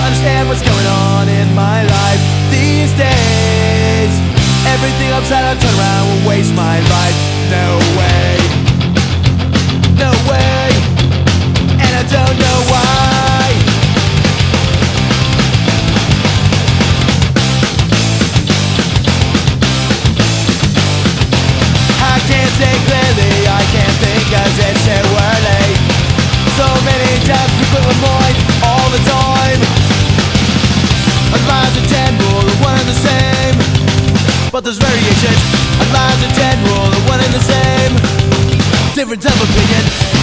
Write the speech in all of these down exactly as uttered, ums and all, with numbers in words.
understand what's going on in my life these days. Everything upside down, turn around, will waste my life. No way, no way, and I don't know why. I can't say clearly, I can't think cause it's too early. So many times we quit with mine all the time. Our lives in general are one and the same, but there's variations. Our lives in general are one and the same, difference of opinion.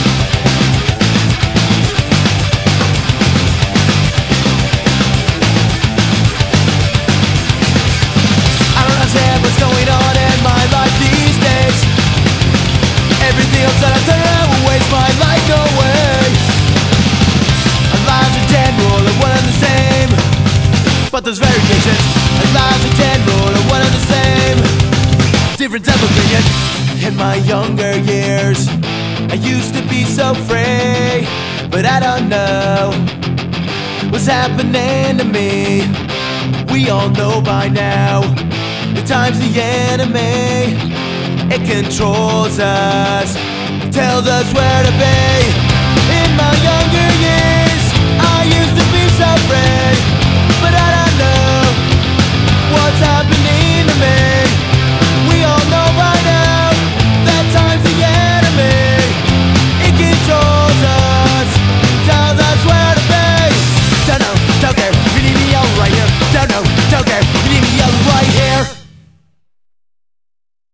I don't understand what's going on in my life these days. Everything upside down, turn around, will waste my life, no way. Our lives in general are one and the same, but there's variations. Our lives in general are one and the same, different type of opinion. In my younger years, I used to be so free, but I don't know what's happening to me. We all know by now, the time's the enemy. It controls us, tells us where to be. In my younger years, I used to be so free, but I